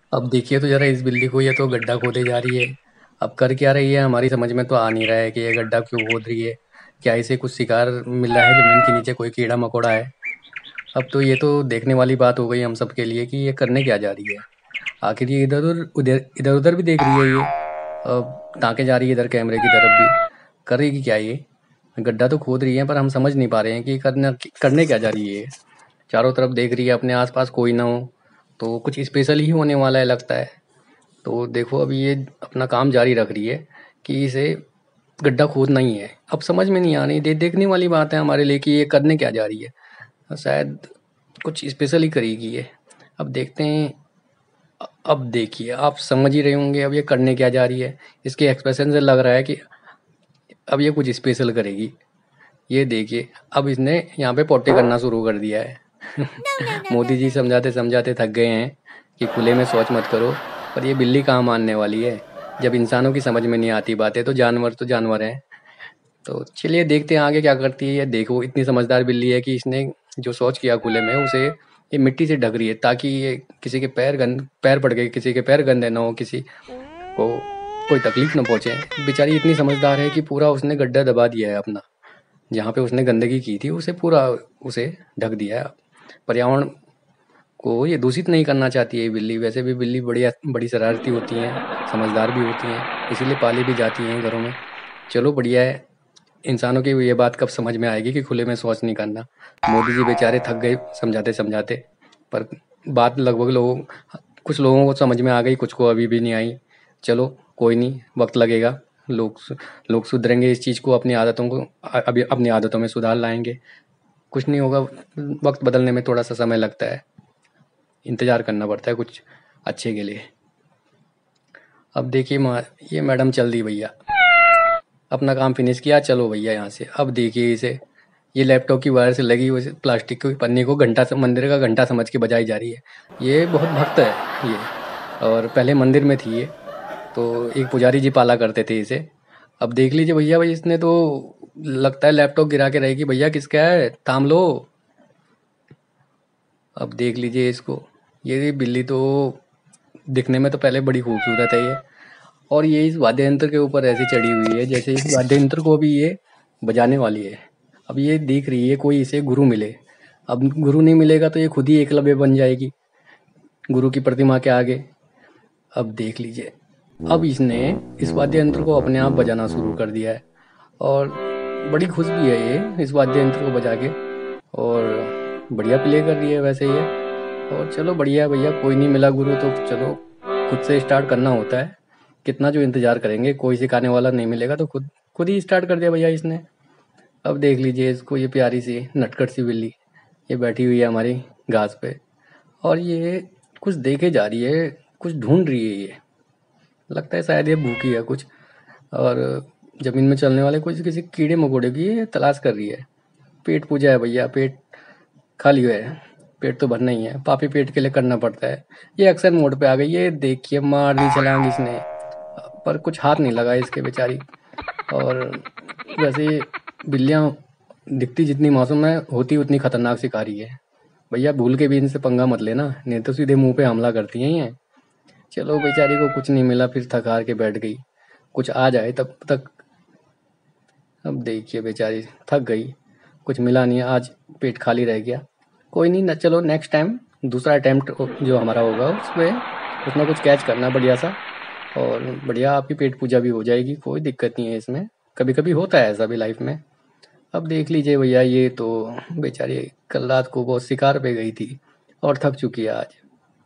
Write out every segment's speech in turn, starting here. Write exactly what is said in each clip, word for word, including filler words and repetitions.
अब देखिए तो ज़रा इस बिल्ली को, ये तो गड्ढा खोदे जा रही है। अब कर क्या रही है हमारी समझ में तो आ नहीं रहा है कि ये गड्ढा क्यों खोद रही है। क्या इसे कुछ शिकार मिल रहा है ज़मीन के नीचे, कोई कीड़ा मकोड़ा है? अब तो ये तो देखने वाली बात हो गई हम सब के लिए कि ये करने क्या जा रही है। आखिर ये इधर उधर उधर इधर उधर भी देख रही है ये। अब ताके जा रही है इधर कैमरे की तरफ भी। करेगी क्या ये? गड्ढा तो खोद रही है पर हम समझ नहीं पा रहे हैं कि करना करने क्या जा रही है ये। चारों तरफ देख रही है, अपने आसपास कोई ना हो तो कुछ स्पेशल ही होने वाला है लगता है। तो देखो अभी ये अपना काम जारी रख रही है कि इसे गड्ढा खोदना ही है। अब समझ में नहीं आ रही, दे देखने वाली बात है हमारे लिए कि ये करने क्या जा रही है। शायद कुछ स्पेशल ही करेगी ये। अब देखते हैं। अ- अब देखिए, आप समझ ही रहे होंगे अब ये करने क्या जा रही है। इसके एक्सप्रेशन से लग रहा है कि अब ये कुछ स्पेशल करेगी। ये देखिए, अब इसने यहाँ पे पोटी करना शुरू कर दिया है। मोदी जी समझाते समझाते थक गए हैं कि खुले में शौच मत करो, पर ये बिल्ली कहाँ मानने वाली है। जब इंसानों की समझ में नहीं आती बातें तो जानवर तो जानवर हैं। तो चलिए देखते हैं आगे क्या करती है ये। देखो इतनी समझदार बिल्ली है कि इसने जो शौच किया खुले में, उसे ये मिट्टी से ढक रही है ताकि ये किसी के पैर गंद पैर पड़ गए, किसी के पैर गंदे ना हो, किसी को कोई तकलीफ ना पहुंचे। बेचारी इतनी समझदार है कि पूरा उसने गड्ढा दबा दिया है अपना। जहाँ पे उसने गंदगी की थी उसे पूरा उसे ढक दिया है। पर्यावरण को ये दूषित नहीं करना चाहती है ये बिल्ली। वैसे भी बिल्ली बढ़िया बड़ी शरारती होती हैं, समझदार भी होती हैं, इसीलिए पाली भी जाती हैं घरों में। चलो बढ़िया है। इंसानों की ये बात कब समझ में आएगी कि खुले में शौच नहीं करना। मोदी जी बेचारे थक गए समझाते समझाते, पर बात लगभग लोगों कुछ लोगों को समझ में आ गई, कुछ को अभी भी नहीं आई। चलो कोई नहीं, वक्त लगेगा। लोग लोग सुधरेंगे, इस चीज़ को अपनी आदतों को अभी अपनी आदतों में सुधार लाएंगे। कुछ नहीं होगा, वक्त बदलने में थोड़ा सा समय लगता है, इंतज़ार करना पड़ता है कुछ अच्छे के लिए। अब देखिए मा ये मैडम चल दी भैया, अपना काम फिनिश किया, चलो भैया यहाँ से। अब देखिए इसे, ये लैपटॉप की वायर से लगी हुई प्लास्टिक की पन्नी को घंटा मंदिर का घंटा समझ के बजाई जा रही है। ये बहुत भक्त है ये, और पहले मंदिर में थी ये। तो एक पुजारी जी पाला करते थे इसे। अब देख लीजिए भैया, भाई इसने तो लगता है लैपटॉप गिरा के रहेगी। भैया किसका है, थाम लो। अब देख लीजिए इसको, ये बिल्ली तो दिखने में तो पहले बड़ी खूबसूरत है ये, और ये इस वाद्य यंत्र के ऊपर ऐसे चढ़ी हुई है जैसे इस वाद्य यंत्र को भी ये बजाने वाली है। अब ये देख रही है कोई इसे गुरु मिले। अब गुरु नहीं मिलेगा तो ये खुद ही एकलव्य बन जाएगी गुरु की प्रतिमा के आगे। अब देख लीजिए, अब इसने इस वाद्य यंत्र को अपने आप बजाना शुरू कर दिया है, और बड़ी खुश भी है ये इस वाद्य यंत्र को बजा के, और बढ़िया प्ले कर रही है वैसे ये। और चलो बढ़िया है भैया, कोई नहीं मिला गुरु तो चलो खुद से स्टार्ट करना होता है। कितना जो इंतज़ार करेंगे, कोई सिखाने वाला नहीं मिलेगा तो खुद खुद ही स्टार्ट कर दिया भैया इसने। अब देख लीजिए इसको, ये प्यारी सी नटखट सी बिल्ली ये बैठी हुई है हमारी घास पे, और ये कुछ देखे जा रही है, कुछ ढूंढ रही है ये। लगता है शायद ये भूखी है कुछ, और ज़मीन में चलने वाले कुछ किसी कीड़े मकोड़े की ये तलाश कर रही है। पेट पूजा है भैया, पेट खाली है, पेट तो भरना ही है, पापी पेट के लिए करना पड़ता है। ये अक्सर मोड पे आ गई, ये देखिए मार दी छलांग इसने, पर कुछ हाथ नहीं लगा इसके बेचारी। और वैसे बिल्लियाँ दिखती जितनी मासूम है, होती उतनी खतरनाक शिकारी है। भैया भूल के भी इनसे पंगा मत लेना, नहीं तो सीधे मुंह पे हमला करती हैं ये। चलो बेचारी को कुछ नहीं मिला, फिर थक हार के बैठ गई, कुछ आ जाए तब तक। अब देखिए बेचारी थक गई, कुछ मिला नहीं आज, पेट खाली रह गया। कोई नहीं ना, चलो नेक्स्ट टाइम दूसरा अटेम्प्ट जो हमारा होगा उसमें कुछ ना कुछ कैच करना बढ़िया सा, और बढ़िया आपकी पेट पूजा भी हो जाएगी, कोई दिक्कत नहीं है इसमें। कभी कभी होता है ऐसा भी लाइफ में। अब देख लीजिए भैया, ये तो बेचारी कल रात को बहुत शिकार पे गई थी और थक चुकी है आज।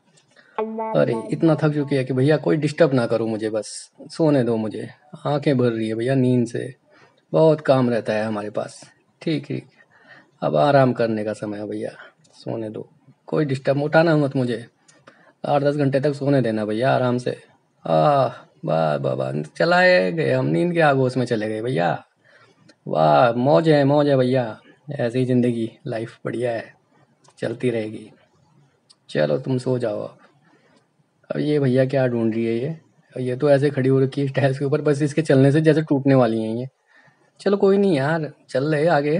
अरे इतना थक चुकी है कि भैया कोई डिस्टर्ब ना करो मुझे, बस सोने दो मुझे। आंखें भर रही है भैया नींद से, बहुत काम रहता है हमारे पास। ठीक ठीक, अब आराम करने का समय है भैया, सोने दो। कोई डिस्टर्ब उठाना मत मुझे, आठ दस घंटे तक सोने देना भैया आराम से। आह, वाह वाह वाह, चलाए गए हम, नींद के आगोश में चले गए भैया। वाह, मौज है मौज है भैया। ऐसी ही ज़िंदगी लाइफ बढ़िया है, चलती रहेगी। चलो तुम सो जाओ अब। अब ये भैया क्या ढूंढ रही है ये, ये तो ऐसे खड़ी हो रखी है टाइल्स के ऊपर, बस इसके चलने से जैसे टूटने वाली हैं ये। चलो कोई नहीं यार, चल रहे आगे।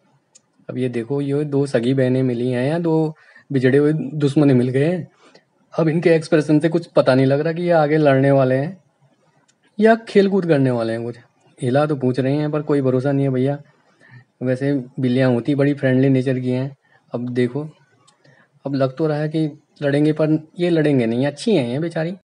अब ये देखो, ये दो सगी बहनें मिली हैं या दो बिछड़े हुए दुश्मन मिल गए हैं। अब इनके एक्सप्रेशन से कुछ पता नहीं लग रहा कि ये आगे लड़ने वाले हैं या खेल कूद करने वाले हैं। कुछ हिला तो पूछ रहे हैं पर कोई भरोसा नहीं है भैया। वैसे बिल्लियाँ होती बड़ी फ्रेंडली नेचर की हैं। अब देखो, अब लग तो रहा है कि लड़ेंगे पर ये लड़ेंगे नहीं, अच्छी हैं ये बेचारी।